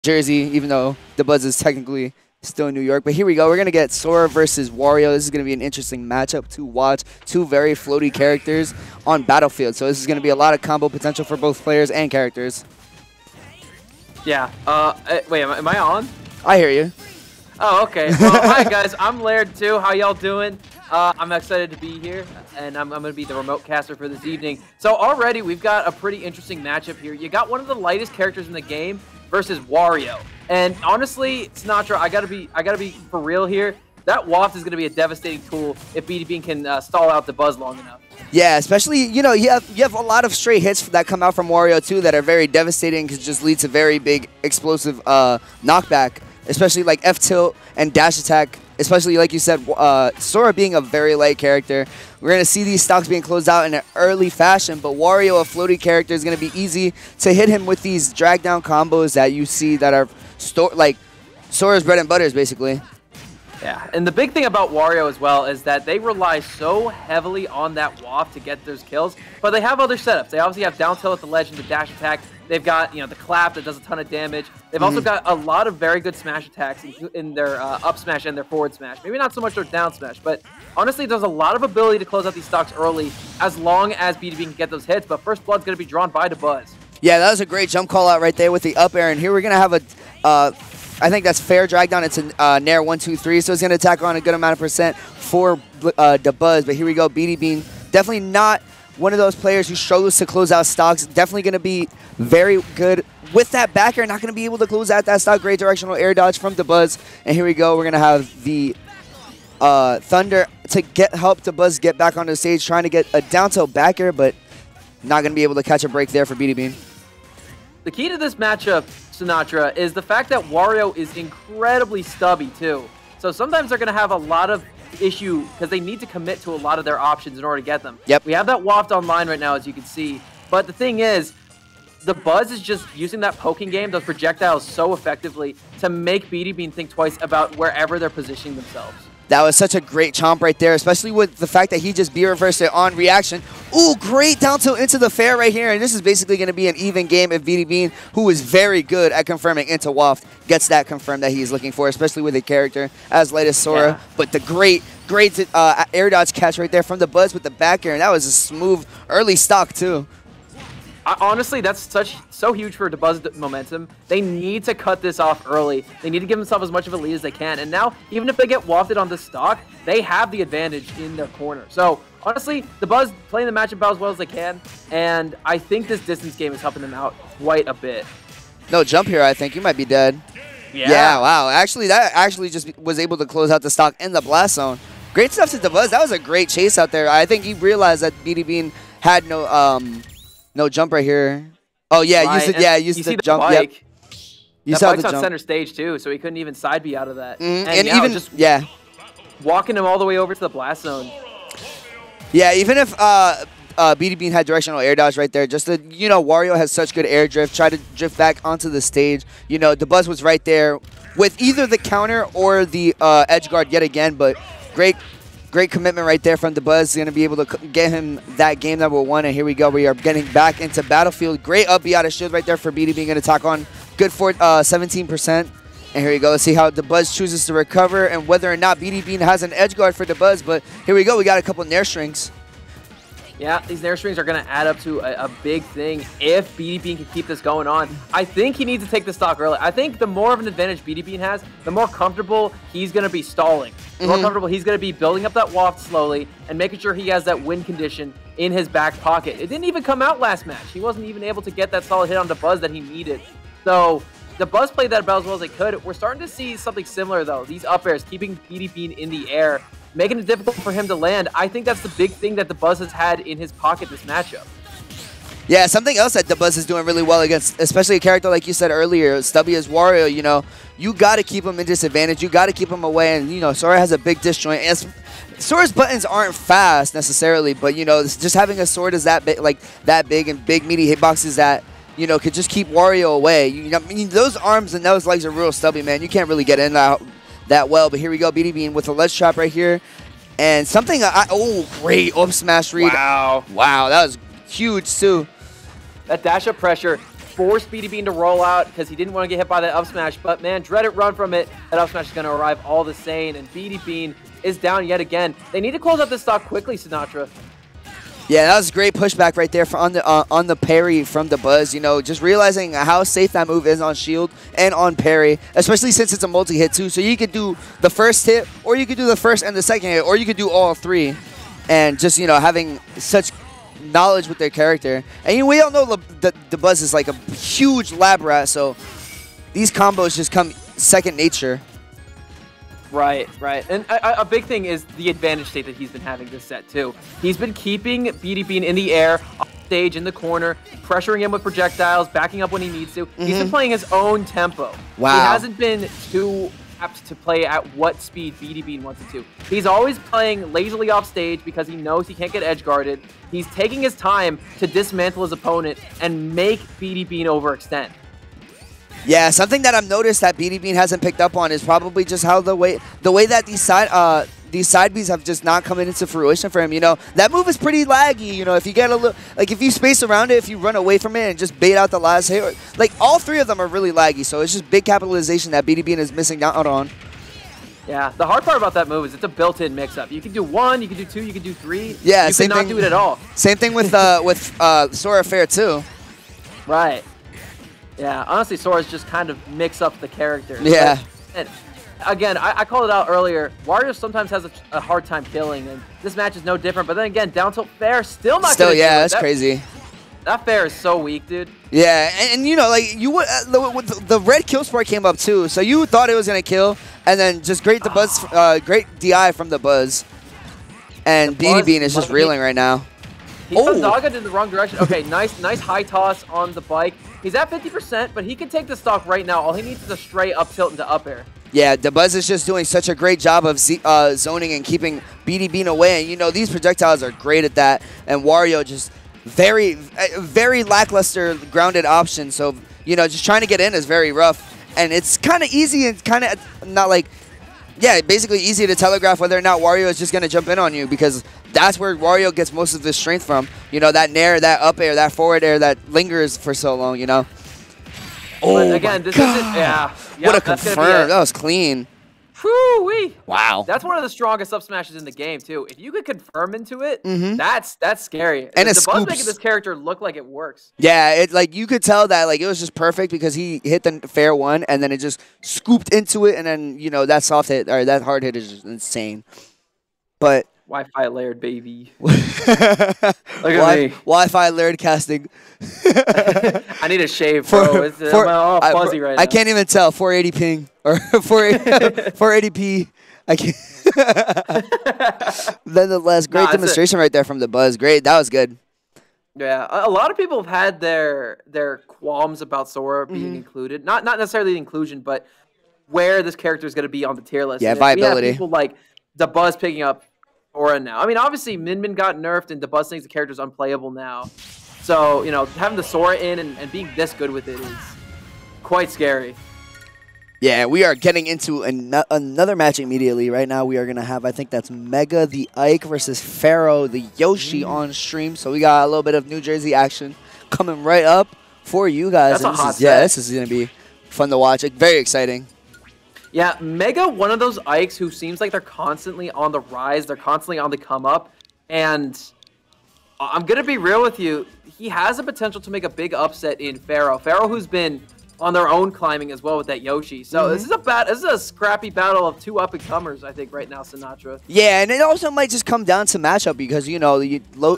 Jersey, even though the Buzz is technically still in New York. But here we go. We're going to get Sora versus Wario. This is going to be an interesting matchup to watch. Two very floaty characters on Battlefield. So this is going to be a lot of combo potential for both players and characters. Yeah. Wait, am I on? I hear you. Oh, okay. Well, hi, guys. I'm Laird, too. How y'all doing? I'm excited to be here, and I'm going to be the remote caster for this evening. So already, we've got a pretty interesting matchup here. You got one of the lightest characters in the game versus Wario. And honestly, Sinatra, I gotta be for real here. That waft is gonna be a devastating tool if BD Bean can stall out the Buzz long enough. Yeah, especially, you know, you have a lot of stray hits that come out from Wario too that are very devastating because just lead to very big explosive knockback, especially like F tilt and dash attack. Especially like you said, Sora being a very light character. We're going to see these stocks being closed out in an early fashion, but Wario, a floaty character, is going to be easy to hit him with these drag down combos that you see that are like Sora's bread and butters, basically. Yeah, and the big thing about Wario as well is that they rely so heavily on that waft to get those kills, but they have other setups. They obviously have down tilt at the ledge and the dash attack. They've got, you know, the clap that does a ton of damage. They've also got a lot of very good smash attacks in their up smash and their forward smash. Maybe not so much their down smash, but honestly, there's a lot of ability to close out these stocks early as long as BDB can get those hits, but First Blood's going to be drawn by the Buzz. Yeah, that was a great jump call out right there with the up air, and here we're going to have a, I think that's fair drag down. It's a Nair 1, 2, 3, so it's going to attack on a good amount of percent for the Buzz, but here we go, BD Bean. Definitely not one of those players who struggles to close out stocks. Definitely going to be very good with that back air. Not going to be able to close out that stock. Great directional air dodge from the Buzz. And here we go. We're going to have the Thunder to help the Buzz get back onto the stage, trying to get a down tilt back air, but not going to be able to catch a break there for BD Bean. The key to this matchup, Sinatra, is the fact that Wario is incredibly stubby, too. So sometimes they're going to have a lot of issue because they need to commit to a lot of their options in order to get them. Yep. We have that waft online right now, as you can see. But the thing is, the Buzz is just using that poking game, those projectiles, so effectively to make BD Bean think twice about wherever they're positioning themselves. That was such a great chomp right there, especially with the fact that he just B-reversed it on reaction. Ooh, great down tilt into the fair right here. And this is basically going to be an even game if BD Bean, who is very good at confirming into waft, gets that confirmed that he's looking for, especially with a character as light as Sora. Yeah. But the great air dodge catch right there from the Buzz with the back air. And that was a smooth early stock, too. Honestly, that's so huge for the Buzz momentum. They need to cut this off early. They need to give themselves as much of a lead as they can. And now, even if they get wafted on this stock, they have the advantage in their corner. So, honestly, the Buzz playing the matchup about as well as they can. And I think this distance game is helping them out quite a bit. No jump here, I think. You might be dead. Yeah, wow. Actually, that actually just was able to close out the stock in the blast zone. Great stuff to the Buzz. That was a great chase out there. I think he realized that BD Bean had no jump right here. Oh yeah, right. Used the jump. Bike. Yep. You that saw bike's the on jump. Center stage too, so he couldn't even side B out of that. And even just yeah, walking him all the way over to the blast zone. Yeah, even if BD Bean had directional air dodge right there, just to, you know, Wario has such good air drift. Try to drift back onto the stage. You know, the Buzz was right there with either the counter or the edge guard yet again, but Great commitment right there from the Buzz. Going to be able to get him that game number 1. And here we go. We are getting back into Battlefield. Great up B out of shield right there for BD Bean. Going to talk on good for 17%. And here we go. Let's see how the Buzz chooses to recover and whether or not BD Bean has an edge guard for the Buzz. But here we go. We got a couple Nair strings. Yeah, these Nair strings are going to add up to a big thing if BD Bean can keep this going on. I think he needs to take the stock early. I think the more of an advantage BD Bean has, the more comfortable he's going to be stalling. The more comfortable he's going to be building up that waft slowly and making sure he has that win condition in his back pocket. It didn't even come out last match. He wasn't even able to get that solid hit on the Buzz that he needed. So the Buzz played that about as well as they could. We're starting to see something similar, though. These up airs, keeping BD Bean in the air, making it difficult for him to land. I think that's the big thing that the Buzz has had in his pocket this matchup. Yeah, something else that the Buzz is doing really well against, especially a character like you said earlier, stubby as Wario, you know, you got to keep him in disadvantage. You got to keep him away. And, you know, Sora has a big disjoint. And Sora's buttons aren't fast necessarily, but, you know, just having a sword is that big, like that big and big meaty hitboxes that, you know, could just keep Wario away. You know, I mean, those arms and those legs are real stubby, man. You can't really get in that well. But here we go, BD Bean with a ledge trap right here. And something, oh, great up smash read. Wow. Wow, that was huge, too. That dash up pressure forced BD to roll out because he didn't want to get hit by that up smash. But man, dreaded run from it. That up smash is going to arrive all the same, and BD is down yet again. They need to close out this stock quickly, Sinatraa. Yeah, that was a great pushback right there on the parry from Dabuz. You know, just realizing how safe that move is on shield and on parry, especially since it's a multi-hit too. So you could do the first hit, or you could do the first and the second hit, or you could do all three. And just, you know, having such knowledge with their character. And we all know Dabuz is like a huge lab rat, so these combos just come second nature. Right. And a big thing is the advantage state that he's been having this set, too. He's been keeping BD in the air, off stage, in the corner, pressuring him with projectiles, backing up when he needs to. He's been playing his own tempo. Wow. He hasn't been too apt to play at what speed BD wanted to. He's always playing lazily off stage because he knows he can't get edge guarded. He's taking his time to dismantle his opponent and make BD overextend. Yeah, something that I've noticed that BD hasn't picked up on is probably just how the way that these side Bs have just not come into fruition for him. You know, that move is pretty laggy. You know, if you get a little, like if you space around it, if you run away from it and just bait out the last hit, like all three of them are really laggy. So it's just big capitalization that BD is missing out on. Yeah, the hard part about that move is it's a built-in mix-up. You can do 1, you can do 2, you can do 3. Yeah, you same cannot thing. Do it at all. Same thing with Sora Fair too. Right. Yeah, honestly, Sora's just kind of mix up the character. Yeah. And again, I called it out earlier. Wario sometimes has a hard time killing, and this match is no different. But then again, down tilt Fair still not. Still, yeah, that's crazy. That Fair is so weak, dude. Yeah, and you know, like you would, the red kill spark came up too, so you thought it was gonna kill, and then just great great DI from Dabuz, and BD is just reeling right now. He took Dogga in the wrong direction. Okay, nice high toss on the bike. He's at 50%, but he can take the stock right now. All he needs is a straight up tilt into up air. Yeah, Dabuz is just doing such a great job of zoning and keeping BD away. And, you know, these projectiles are great at that. And Wario just very lackluster grounded option. So, you know, just trying to get in is very rough. And it's kind of easy and kind of not like, yeah, basically easy to telegraph whether or not Wario is just going to jump in on you, because that's where Wario gets most of his strength from. You know, that nair, that up air, that forward air that lingers for so long, you know. Oh, again, this isn't, yeah. What a confirm. That was clean. Whew-wee. Wow. That's one of the strongest up smashes in the game, too. If you could confirm into it, that's scary. And the Buzz making this character look like it works. Yeah, it like you could tell that like it was just perfect because he hit the fair one and then it just scooped into it, and then, you know, that soft hit or that hard hit is just insane. But Wi-Fi layered, baby. Look at me. Wi-Fi layered casting. I need a shave, bro. I'm all fuzzy right now. I can't even tell. 480 ping or 480p. I can't. Nonetheless, great demonstration right there from Dabuz. Great. That was good. Yeah, a lot of people have had their qualms about Sora being included. Not necessarily the inclusion, but where this character is going to be on the tier list. Yeah, viability. We have people like Dabuz picking up Sora now. I mean, obviously, Min got nerfed, and Dabuz thinks the character's unplayable now. So, you know, having the Sora in and being this good with it is quite scary. Yeah, we are getting into another match immediately. Right now, we are going to have, I think that's Mega the Ike versus Pharaoh the Yoshi on stream. So we got a little bit of New Jersey action coming right up for you guys. That's a hot set. Yeah, this is going to be fun to watch. Very exciting. Yeah, Mega, one of those Ikes who seems like they're constantly on the rise. They're constantly on the come up. And I'm going to be real with you. He has a potential to make a big upset in Pharaoh. Pharaoh, who's been on their own climbing as well with that Yoshi. So this is a scrappy battle of two up-and-comers, I think, right now, Sinatraa. Yeah, and it also might just come down to matchup because, you know,